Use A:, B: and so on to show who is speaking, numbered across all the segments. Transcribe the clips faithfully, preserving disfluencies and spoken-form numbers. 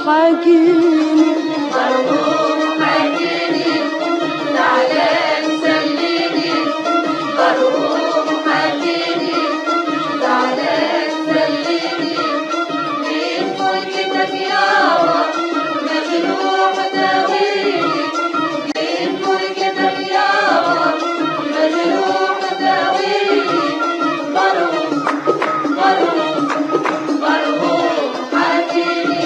A: حاجيني
B: مرهوم حاجيني زعلان سليني مرهوم حاجيني زعلان سليني مين فرقتك يابا مجروح داويني مين فرقتك يابا مجروح داويني مرهوم مرهوم مرهوم حاجيني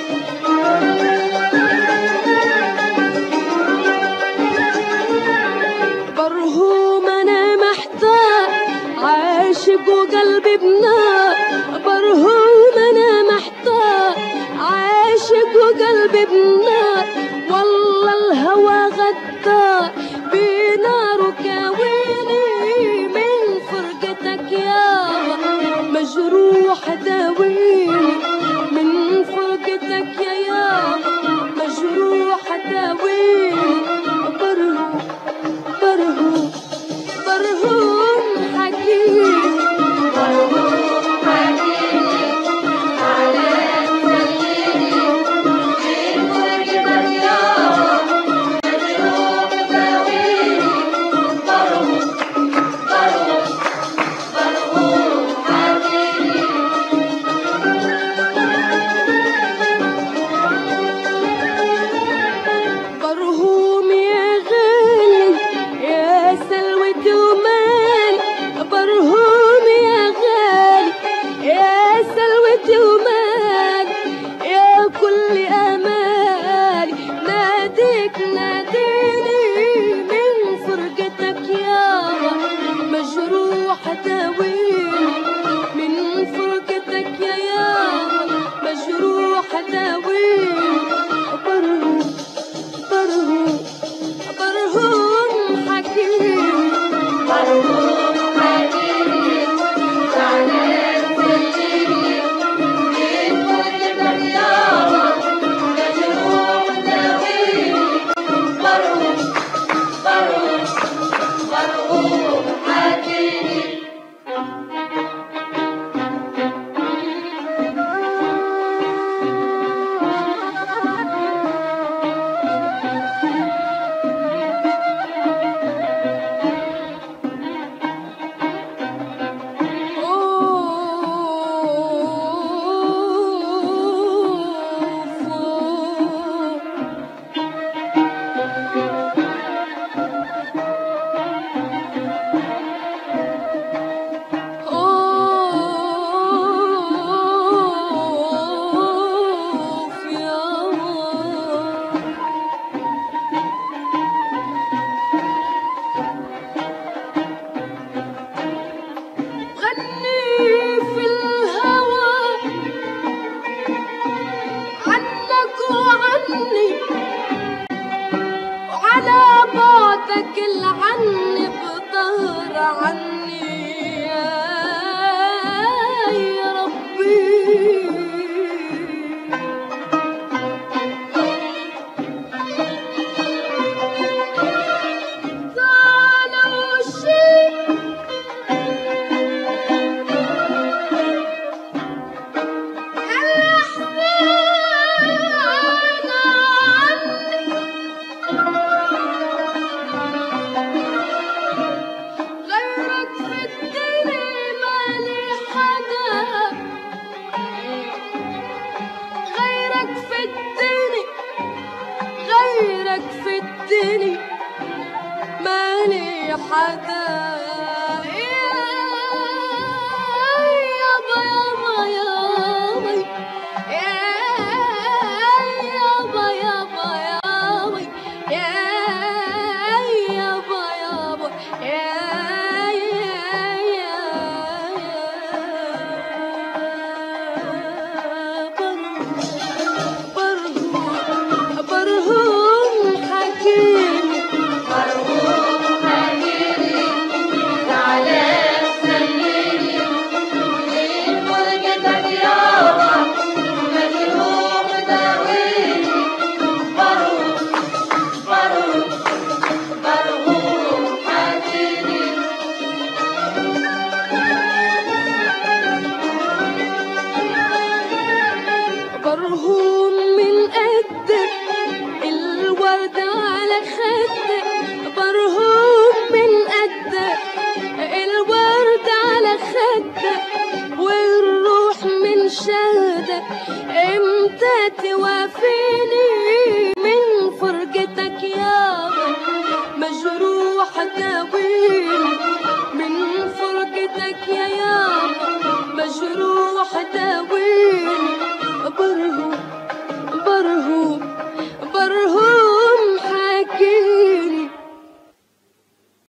A: برهوم انا محتار عاشق وقلبي بنار برهوم انا محتار عاشق وقلبي بنار والله الهوى غدار بنار وكاويني من فرقتك يابا مجروح داويني من فرقتك يا يابا مجروح داويني برهوم برهوم برهوم حكيم
B: مرهوم حاجيني زعلان سليني مين فرقتك يابا مجروح داويني مرهوم مرهوم مرهوم حاجيني
A: برهوم يا غالي يا سلوى ومان برهوم يا غالي يا سلوى ومان يا كل امالي ناديك ناديني من فرقتك يابا مجروح داويني من فرقتك يا يابا مجروح داويني برهوم برهوم برهوم حكيم
B: مرهوم حاجيني زعلان سليني مين فرقتك يابا مجروح داويني مرهوم مرهوم مرهوم حاجيني
A: عني بطهر عني يا ربي ظالم الشيء غيرك في الدنيا مالي حدا